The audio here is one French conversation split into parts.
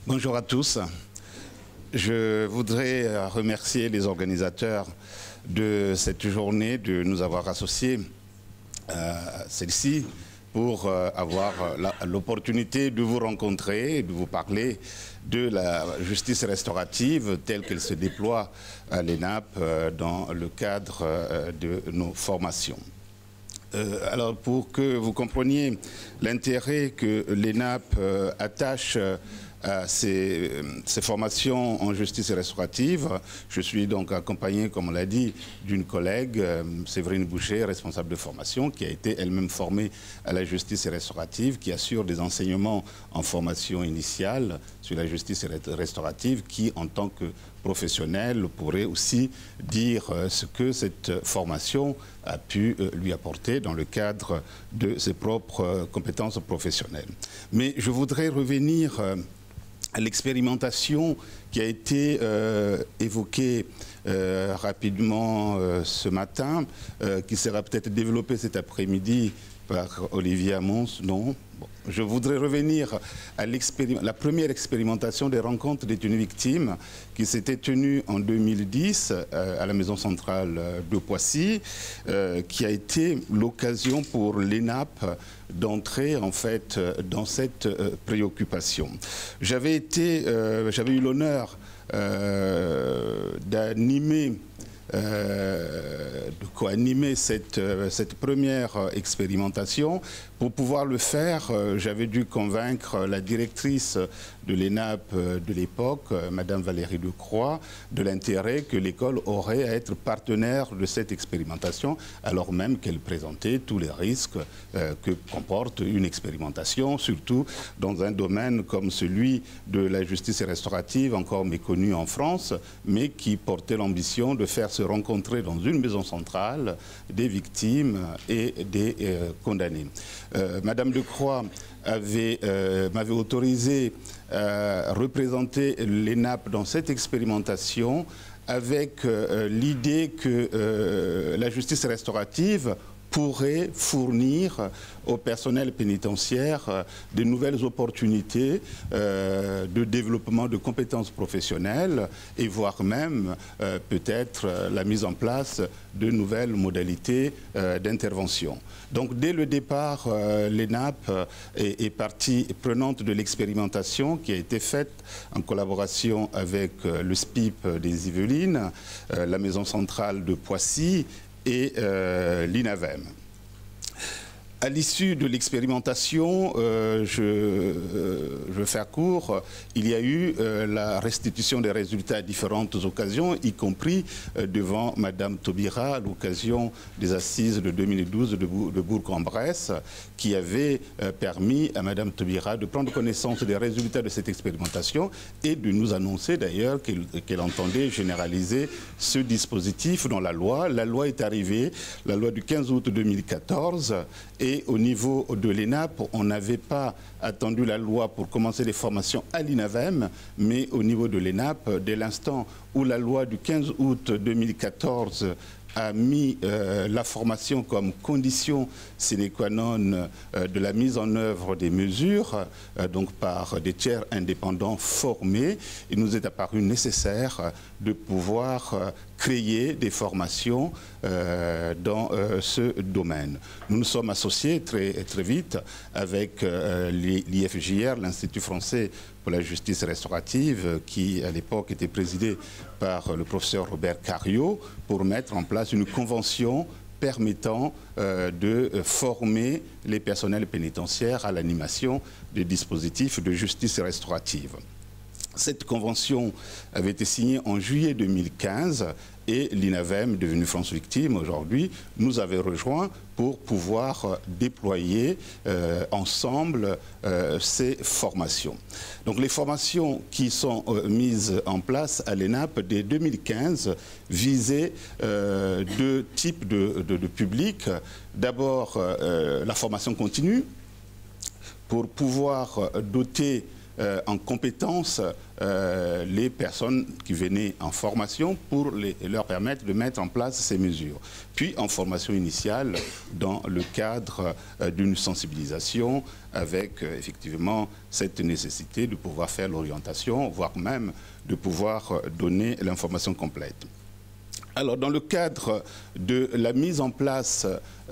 Bonjour à tous. Je voudrais remercier les organisateurs de cette journée de nous avoir associés à celle-ci pour avoir l'opportunité de vous rencontrer et de vous parler de la justice restaurative telle qu'elle se déploie à l'ENAP dans le cadre de nos formations. Alors pour que vous compreniez l'intérêt que l'ENAP attache à ces formations en justice restaurative, je suis donc accompagné, comme on l'a dit, d'une collègue, Séverine Boucher, responsable de formation, qui a été elle-même formée à la justice restaurative, qui assure des enseignements en formation initiale sur la justice restaurative, qui, en tant que professionnel, pourrait aussi dire ce que cette formation a pu lui apporter dans le cadre de ses propres compétences professionnelles. Mais je voudrais revenir à l'expérimentation qui a été évoquée rapidement ce matin, qui sera peut-être développée cet après-midi par Olivier Amons, non? Bon. Je voudrais revenir à la première expérimentation des rencontres détenues victimes qui s'était tenue en 2010 à la maison centrale de Poissy, qui a été l'occasion pour l'ENAP d'entrer en fait dans cette préoccupation. J'avais eu l'honneur d'animer de co-animer cette première expérimentation. Pour pouvoir le faire, j'avais dû convaincre la directrice de l'ENAP de l'époque, Madame Valérie Decroix, de l'intérêt que l'école aurait à être partenaire de cette expérimentation, alors même qu'elle présentait tous les risques que comporte une expérimentation, surtout dans un domaine comme celui de la justice restaurative, encore méconnu en France, mais qui portait l'ambition de faire se rencontrer dans une maison centrale des victimes et des condamnés. Madame Decroix m'avait autorisé à représenter l'ENAP dans cette expérimentation avec l'idée que la justice restaurative pourrait fournir au personnel pénitentiaire de nouvelles opportunités de développement de compétences professionnelles et voire même peut-être la mise en place de nouvelles modalités d'intervention. Donc dès le départ, l'ENAP est partie prenante de l'expérimentation qui a été faite en collaboration avec le SPIP des Yvelines, la maison centrale de Poissy et l'INAVEM. À l'issue de l'expérimentation, je vais faire court, il y a eu la restitution des résultats à différentes occasions, y compris devant Madame Taubira à l'occasion des assises de 2012 de Bourg-en-Bresse, qui avait permis à Madame Taubira de prendre connaissance des résultats de cette expérimentation et de nous annoncer d'ailleurs qu'elle entendait généraliser ce dispositif dans la loi. La loi est arrivée, la loi du 15 août 2014, et au niveau de l'ENAP, on n'avait pas attendu la loi pour commencer les formations à l'INAVEM, mais au niveau de l'ENAP, dès l'instant où la loi du 15 août 2014 a mis la formation comme condition sine qua non de la mise en œuvre des mesures, donc par des tiers indépendants formés, il nous est apparu nécessaire de pouvoir créer des formations dans ce domaine. Nous nous sommes associés très vite avec l'IFJR, l'Institut français pour la justice restaurative, qui à l'époque était présidé par le professeur Robert Cariot, pour mettre en place une convention permettant de former les personnels pénitentiaires à l'animation des dispositifs de justice restaurative. Cette convention avait été signée en juillet 2015 et l'INAVEM, devenu France Victime aujourd'hui, nous avait rejoints pour pouvoir déployer ensemble ces formations. Donc les formations qui sont mises en place à l'ENAP dès 2015 visaient deux types de publics. D'abord la formation continue pour pouvoir doter en compétence les personnes qui venaient en formation pour leur permettre de mettre en place ces mesures. Puis en formation initiale, dans le cadre d'une sensibilisation avec effectivement cette nécessité de pouvoir faire l'orientation, voire même de pouvoir donner l'information complète. Alors, dans le cadre de la mise en place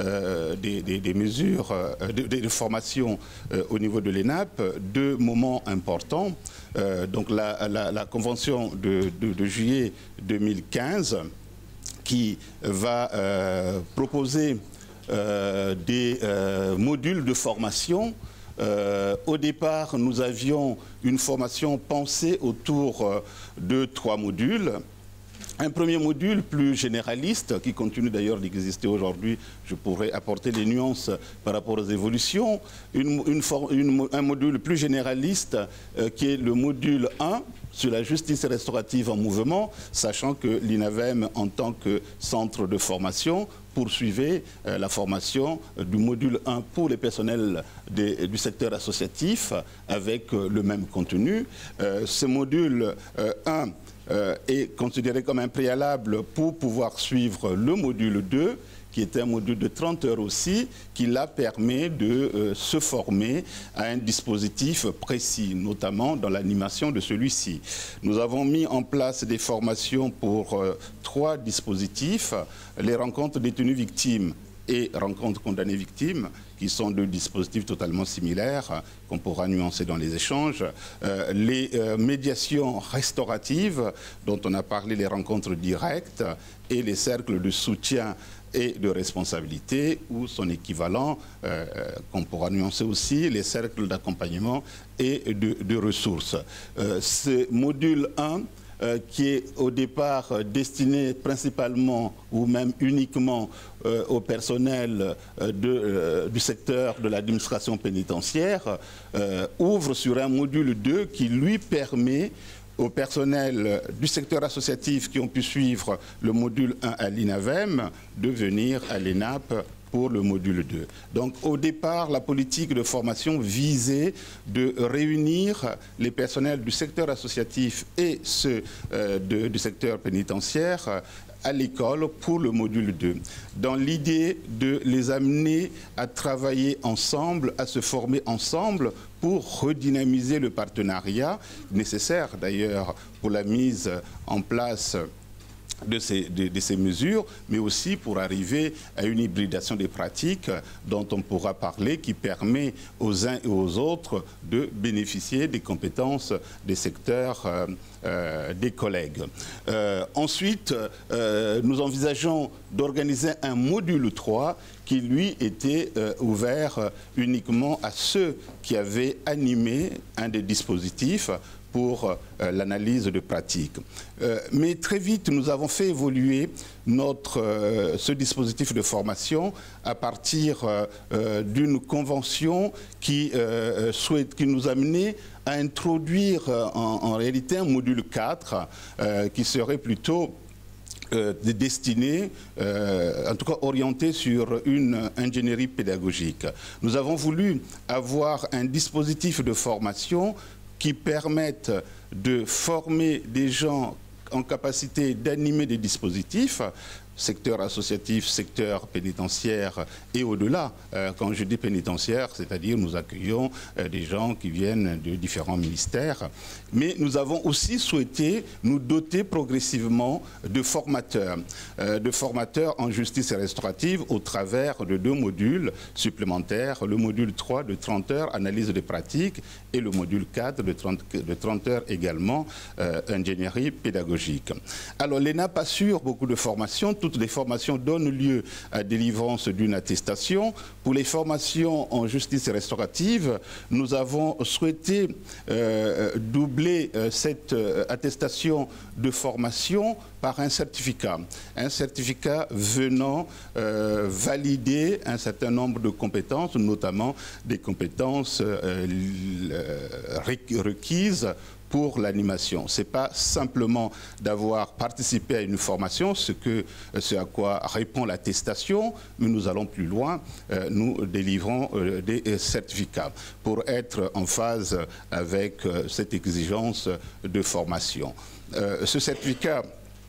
des mesures de formation au niveau de l'ENAP, deux moments importants. Donc, la convention de juillet 2015 qui va proposer des modules de formation. Au départ, nous avions une formation pensée autour de 3 modules. Un premier module plus généraliste, qui continue d'ailleurs d'exister aujourd'hui, je pourrais apporter les nuances par rapport aux évolutions. Un module plus généraliste qui est le module 1 sur la justice restaurative en mouvement, sachant que l'INAVEM, en tant que centre de formation, poursuivait la formation du module 1 pour les personnels du secteur associatif avec le même contenu. Ce module 1 est considéré comme un préalable pour pouvoir suivre le module 2, qui est un module de 30 heures aussi, qui là permet de se former à un dispositif précis, notamment dans l'animation de celui-ci. Nous avons mis en place des formations pour 3 dispositifs, les rencontres détenues victimes et rencontres condamnées victimes, qui sont 2 dispositifs totalement similaires, qu'on pourra nuancer dans les échanges. Les médiations restauratives, dont on a parlé, les rencontres directes, et les cercles de soutien et de responsabilité, ou son équivalent, qu'on pourra nuancer aussi, les cercles d'accompagnement et de ressources. Ce module 1, qui est au départ destiné principalement ou même uniquement au personnel du secteur de l'administration pénitentiaire, ouvre sur un module 2 qui lui permet au personnel du secteur associatif qui ont pu suivre le module 1 à l'INAVEM de venir à l'ENAP pour le module 2. Donc au départ, la politique de formation visait de réunir les personnels du secteur associatif et ceux du secteur pénitentiaire à l'école pour le module 2, dans l'idée de les amener à travailler ensemble, à se former ensemble pour redynamiser le partenariat, nécessaire d'ailleurs pour la mise en place de ces mesures, mais aussi pour arriver à une hybridation des pratiques dont on pourra parler, qui permet aux uns et aux autres de bénéficier des compétences des secteurs des collègues. Ensuite, nous envisageons d'organiser un module 3 qui, lui, était ouvert uniquement à ceux qui avaient animé un des dispositifs pour l'analyse de pratiques. Mais très vite, nous avons fait évoluer ce dispositif de formation à partir d'une convention qui nous amenait à introduire en réalité un module 4 qui serait plutôt destiné, en tout cas orienté sur une ingénierie pédagogique. Nous avons voulu avoir un dispositif de formation qui permettent de former des gens en capacité d'animer des dispositifs, secteur associatif, secteur pénitentiaire et au-delà. Quand je dis pénitentiaire, c'est-à-dire nous accueillons des gens qui viennent de différents ministères. Mais nous avons aussi souhaité nous doter progressivement de formateurs en justice restaurative au travers de 2 modules supplémentaires, le module 3 de 30 heures, analyse des pratiques, et le module 4 de 30 heures également, ingénierie pédagogique. Alors l'ENAP assure beaucoup de formations. Toutes les formations donnent lieu à délivrance d'une attestation. Pour les formations en justice restaurative, nous avons souhaité doubler cette attestation de formation par un certificat venant valider un certain nombre de compétences, notamment des compétences requises pour l'animation. Ce n'est pas simplement d'avoir participé à une formation, ce à quoi répond l'attestation, mais nous allons plus loin, nous délivrons des certificats pour être en phase avec cette exigence de formation. Ce certificat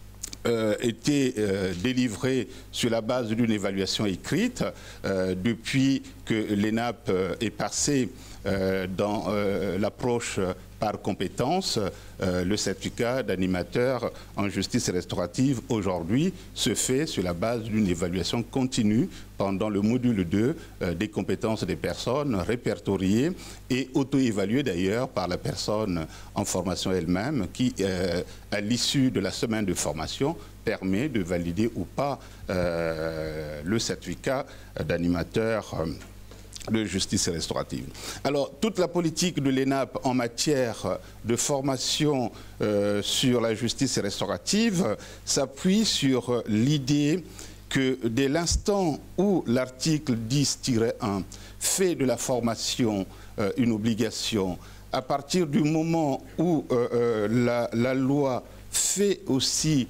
était délivré sur la base d'une évaluation écrite depuis que l'ENAP est passé dans l'approche par compétence. Le certificat d'animateur en justice restaurative aujourd'hui se fait sur la base d'une évaluation continue pendant le module 2 des compétences des personnes répertoriées et auto-évaluées d'ailleurs par la personne en formation elle-même qui, à l'issue de la semaine de formation, permet de valider ou pas le certificat d'animateur de justice restaurative. Alors, toute la politique de l'ENAP en matière de formation sur la justice restaurative s'appuie sur l'idée que dès l'instant où l'article 10-1 fait de la formation une obligation, à partir du moment où la loi fait aussi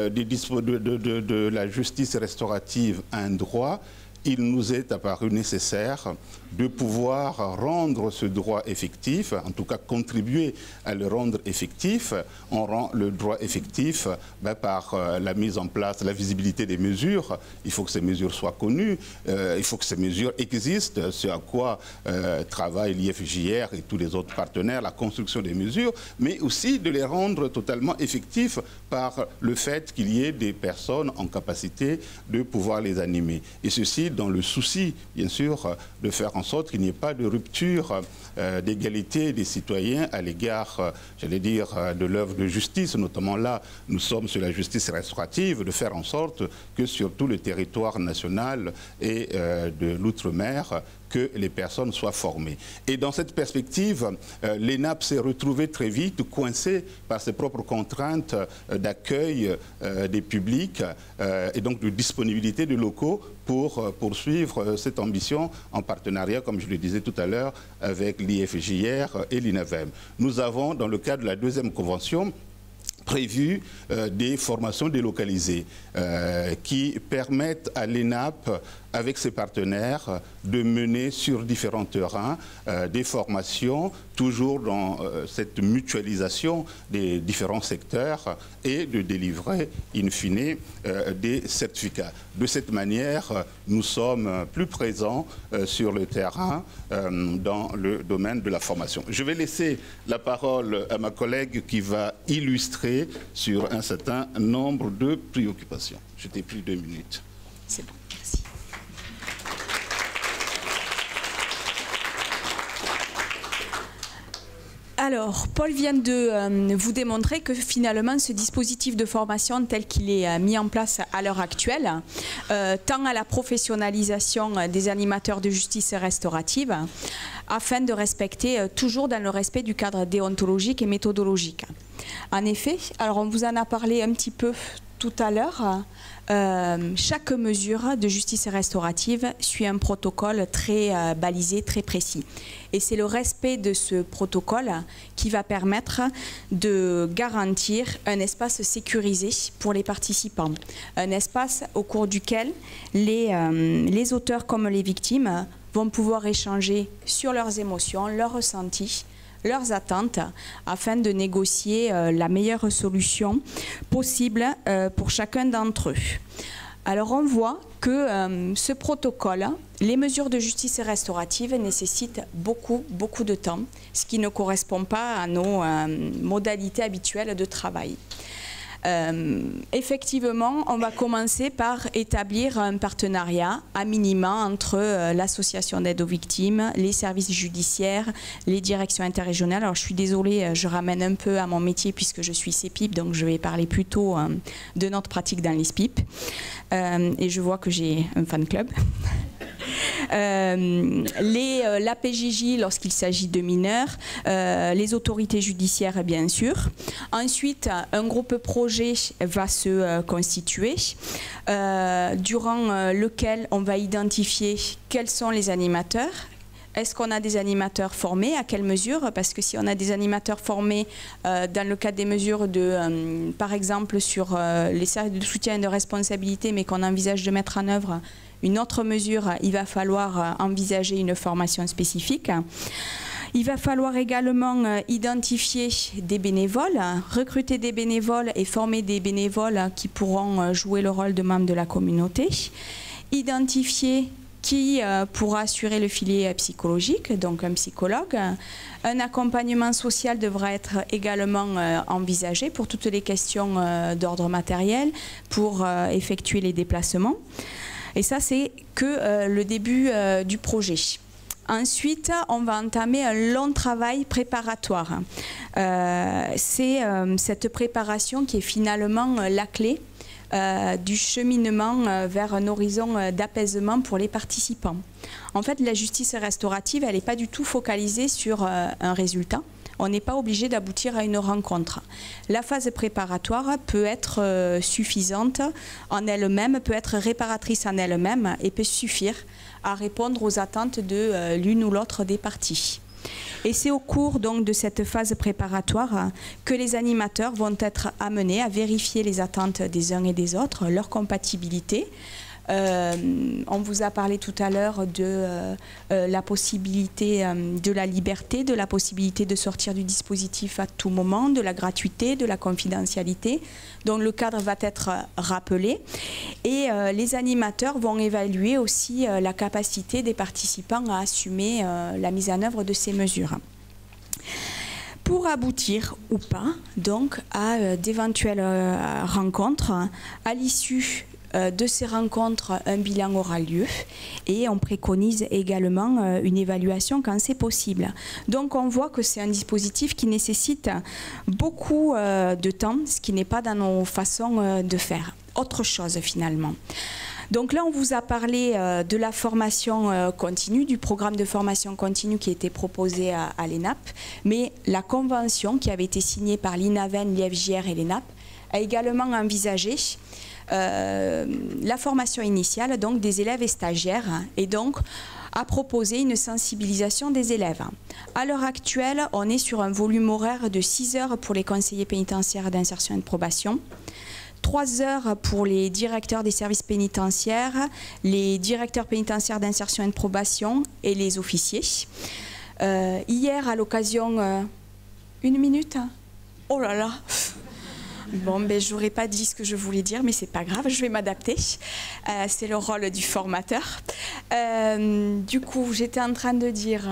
de la justice restaurative un droit, il nous est apparu nécessaire de pouvoir rendre ce droit effectif, en tout cas contribuer à le rendre effectif. On rend le droit effectif par la mise en place, la visibilité des mesures. Il faut que ces mesures soient connues, il faut que ces mesures existent, ce à quoi travaille l'IFJR et tous les autres partenaires, la construction des mesures, mais aussi de les rendre totalement effectifs par le fait qu'il y ait des personnes en capacité de pouvoir les animer. Et ceci dans le souci, bien sûr, de faire en sorte qu'il n'y ait pas de rupture d'égalité des citoyens à l'égard, j'allais dire, de l'œuvre de justice. Notamment là, nous sommes sur la justice restaurative, de faire en sorte que sur tout le territoire national et de l'outre-mer, que les personnes soient formées. Et dans cette perspective, l'ENAP s'est retrouvé très vite coincé par ses propres contraintes d'accueil des publics et donc de disponibilité de locaux pour poursuivre cette ambition en partenariat, comme je le disais tout à l'heure, avec l'IFJR et l'INAVEM. Nous avons, dans le cadre de la deuxième convention, prévu des formations délocalisées qui permettent à l'ENAP, avec ses partenaires, de mener sur différents terrains des formations, toujours dans cette mutualisation des différents secteurs et de délivrer, in fine, des certificats. De cette manière, nous sommes plus présents sur le terrain dans le domaine de la formation. Je vais laisser la parole à ma collègue qui va illustrer sur un certain nombre de préoccupations. Je t'ai pris 2 minutes. C'est bon, merci. Alors, Paul vient de vous démontrer que finalement ce dispositif de formation tel qu'il est mis en place à l'heure actuelle tend à la professionnalisation des animateurs de justice restaurative afin de respecter, toujours dans le respect du cadre déontologique et méthodologique. En effet, alors on vous en a parlé un petit peu tout à l'heure, chaque mesure de justice restaurative suit un protocole très balisé, très précis. Et c'est le respect de ce protocole qui va permettre de garantir un espace sécurisé pour les participants. Un espace au cours duquel les auteurs comme les victimes vont pouvoir échanger sur leurs émotions, leurs ressentis, leurs attentes, afin de négocier la meilleure solution possible pour chacun d'entre eux. Alors on voit que ce protocole, les mesures de justice restaurative nécessitent beaucoup de temps, ce qui ne correspond pas à nos modalités habituelles de travail. Effectivement, on va commencer par établir un partenariat à minima entre l'association d'aide aux victimes, les services judiciaires, les directions interrégionales. Alors je suis désolée, je ramène un peu à mon métier puisque je suis CPIP, donc je vais parler plutôt de notre pratique dans les SPIP. Et je vois que j'ai un fan club. L'APJJ lorsqu'il s'agit de mineurs, les autorités judiciaires bien sûr. Ensuite, un groupe projet va se constituer durant lequel on va identifier quels sont les animateurs, est-ce qu'on a des animateurs formés? À quelle mesure? Parce que si on a des animateurs formés dans le cadre des mesures de, par exemple, sur les services de soutien et de responsabilité, mais qu'on envisage de mettre en œuvre une autre mesure, il va falloir envisager une formation spécifique. Il va falloir également identifier des bénévoles, recruter des bénévoles et former des bénévoles qui pourront jouer le rôle de membres de la communauté. Identifier qui pourra assurer le filet psychologique, donc un psychologue. Un accompagnement social devra être également envisagé pour toutes les questions d'ordre matériel, pour effectuer les déplacements. Et ça, c'est que le début du projet. Ensuite, on va entamer un long travail préparatoire. C'est cette préparation qui est finalement la clé du cheminement vers un horizon d'apaisement pour les participants. En fait, la justice restaurative, elle n'est pas du tout focalisée sur un résultat. On n'est pas obligé d'aboutir à une rencontre. La phase préparatoire peut être suffisante en elle-même, peut être réparatrice en elle-même et peut suffire à répondre aux attentes de l'une ou l'autre des parties. Et c'est au cours donc de cette phase préparatoire que les animateurs vont être amenés à vérifier les attentes des uns et des autres, leur compatibilité. On vous a parlé tout à l'heure de la possibilité de la liberté, de la possibilité de sortir du dispositif à tout moment, de la gratuité, de la confidentialité. Donc le cadre va être rappelé et les animateurs vont évaluer aussi la capacité des participants à assumer la mise en œuvre de ces mesures. Pour aboutir ou pas donc à d'éventuelles rencontres, à l'issue de ces rencontres, un bilan aura lieu et on préconise également une évaluation quand c'est possible. Donc on voit que c'est un dispositif qui nécessite beaucoup de temps, ce qui n'est pas dans nos façons de faire. Autre chose finalement. Donc là, on vous a parlé de la formation continue, du programme de formation continue qui a été proposé à l'ENAP, mais la convention qui avait été signée par l'INAVEN, l'IFJR et l'ENAP a également envisagé la formation initiale donc des élèves et stagiaires et donc a proposé une sensibilisation des élèves. À l'heure actuelle, on est sur un volume horaire de 6 heures pour les conseillers pénitentiaires d'insertion et de probation, 3 heures pour les directeurs des services pénitentiaires, les directeurs pénitentiaires d'insertion et de probation et les officiers. Hier, à l'occasion... 1 minute? Oh là là! Bon, ben, je n'aurais pas dit ce que je voulais dire, mais c'est pas grave, je vais m'adapter. C'est le rôle du formateur. Du coup, j'étais en train de dire...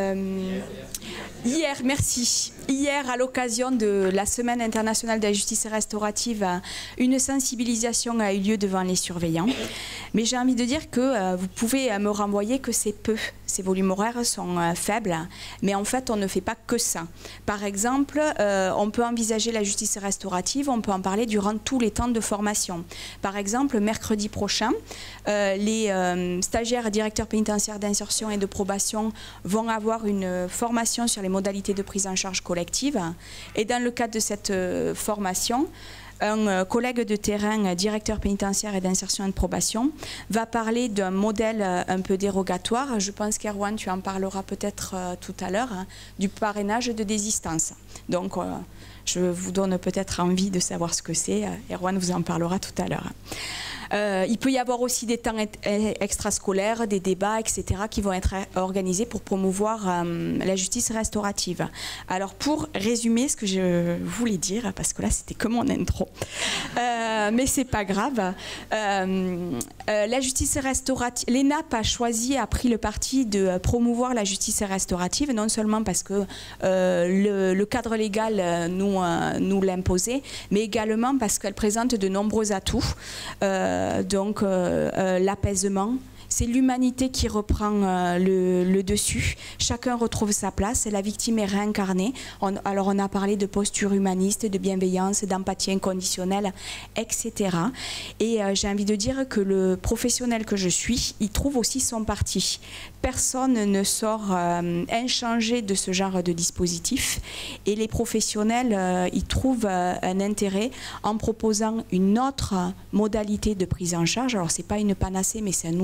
hier, merci. Hier, à l'occasion de la Semaine internationale de la justice restaurative, une sensibilisation a eu lieu devant les surveillants. Mais j'ai envie de dire que vous pouvez me renvoyer que c'est peu. Ces volumes horaires sont faibles, mais en fait, on ne fait pas que ça. Par exemple, on peut envisager la justice restaurative, on peut en parler durant tous les temps de formation. Par exemple, mercredi prochain, les stagiaires et directeurs pénitentiaires d'insertion et de probation vont avoir une formation sur les modalités de prise en charge collective. Et dans le cadre de cette formation, un collègue de terrain, directeur pénitentiaire et d'insertion et de probation, va parler d'un modèle un peu dérogatoire. Je pense qu'Erwan, tu en parleras peut-être tout à l'heure, hein, du parrainage de désistance. Donc, je vous donne peut-être envie de savoir ce que c'est. Erwan vous en parlera tout à l'heure. Il peut y avoir aussi des temps extrascolaires, des débats, etc. qui vont être organisés pour promouvoir la justice restaurative. Alors pour résumer ce que je voulais dire, parce que là c'était que mon intro, mais c'est pas grave, la justice restaurative, l'ENAP a pris le parti de promouvoir la justice restaurative, non seulement parce que le cadre légal nous l'imposait, mais également parce qu'elle présente de nombreux atouts. Donc l'apaisement, c'est l'humanité qui reprend le dessus. Chacun retrouve sa place, la victime est réincarnée. Alors on a parlé de posture humaniste, de bienveillance, d'empathie inconditionnelle, etc. Et j'ai envie de dire que le professionnel que je suis, il trouve aussi son parti. Personne ne sort inchangé de ce genre de dispositif. Et les professionnels, ils trouvent un intérêt en proposant une autre modalité de prise en charge. Alors c'est pas une panacée, mais c'est un outil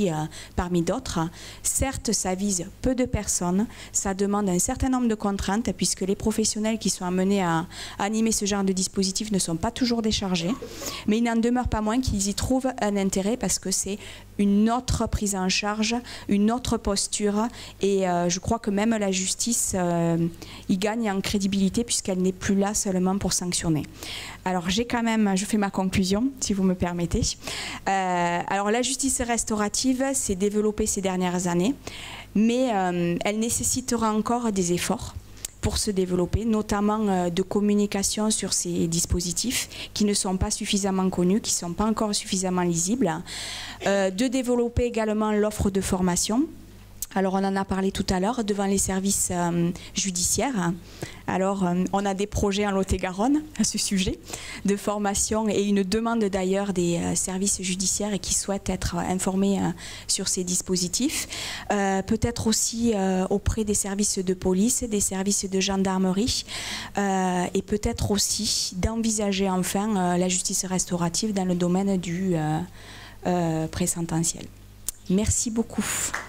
parmi d'autres. Certes, ça vise peu de personnes, ça demande un certain nombre de contraintes puisque les professionnels qui sont amenés à animer ce genre de dispositif ne sont pas toujours déchargés, mais il n'en demeure pas moins qu'ils y trouvent un intérêt parce que c'est une autre prise en charge, une autre posture et je crois que même la justice y gagne en crédibilité puisqu'elle n'est plus là seulement pour sanctionner. Alors je fais ma conclusion si vous me permettez. Alors la justice restaurative s'est développée ces dernières années, mais elle nécessitera encore des efforts pour se développer, notamment de communication sur ces dispositifs qui ne sont pas suffisamment connus, qui ne sont pas encore suffisamment lisibles, de développer également l'offre de formation. Alors on en a parlé tout à l'heure devant les services judiciaires. Alors on a des projets en Lot-et-Garonne à ce sujet de formation et une demande d'ailleurs des services judiciaires qui souhaitent être informés sur ces dispositifs. Peut-être aussi auprès des services de police, des services de gendarmerie et peut-être aussi d'envisager enfin la justice restaurative dans le domaine du présententiel. Merci beaucoup.